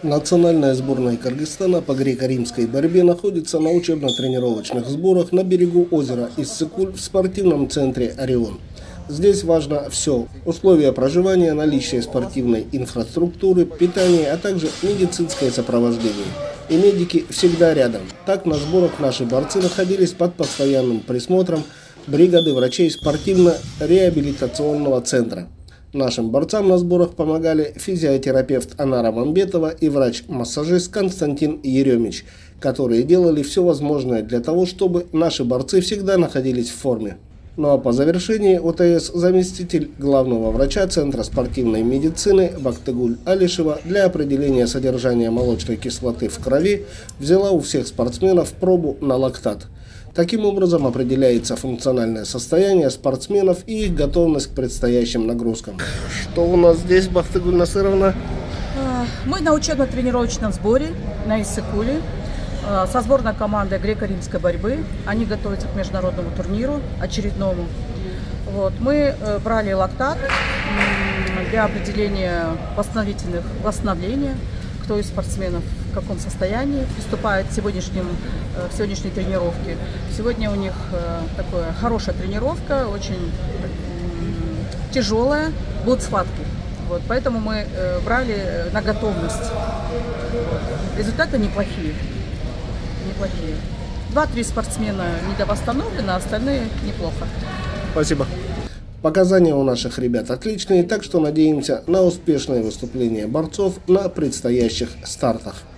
Национальная сборная Кыргызстана по греко-римской борьбе находится на учебно-тренировочных сборах на берегу озера Иссык-Куль в спортивном центре «Орион». Здесь важно все – условия проживания, наличие спортивной инфраструктуры, питание, а также медицинское сопровождение. И медики всегда рядом. Так на сборах наши борцы находились под постоянным присмотром бригады врачей спортивно-реабилитационного центра. Нашим борцам на сборах помогали физиотерапевт Анара Мамбетова и врач-массажист Константин Еремич, которые делали все возможное для того, чтобы наши борцы всегда находились в форме. Ну а по завершении ОТС заместитель главного врача Центра спортивной медицины Бактыгуль Алишева для определения содержания молочной кислоты в крови взяла у всех спортсменов пробу на лактат. Таким образом определяется функциональное состояние спортсменов и их готовность к предстоящим нагрузкам. Что у нас здесь, Бактыгуль Насыровна? Мы на учебно-тренировочном сборе на Иссык-Куле со сборной командой греко-римской борьбы. Они готовятся к международному турниру очередному. Мы брали лактат для определения восстановления, кто из спортсменов в каком состоянии приступает к сегодняшней тренировке. Сегодня у них такая хорошая тренировка, очень тяжелая, будут схватки. Поэтому мы брали на готовность. Результаты неплохие. 2-3 спортсмена недовосстановлены, а остальные неплохо. Спасибо. Показания у наших ребят отличные, так что надеемся на успешное выступление борцов на предстоящих стартах.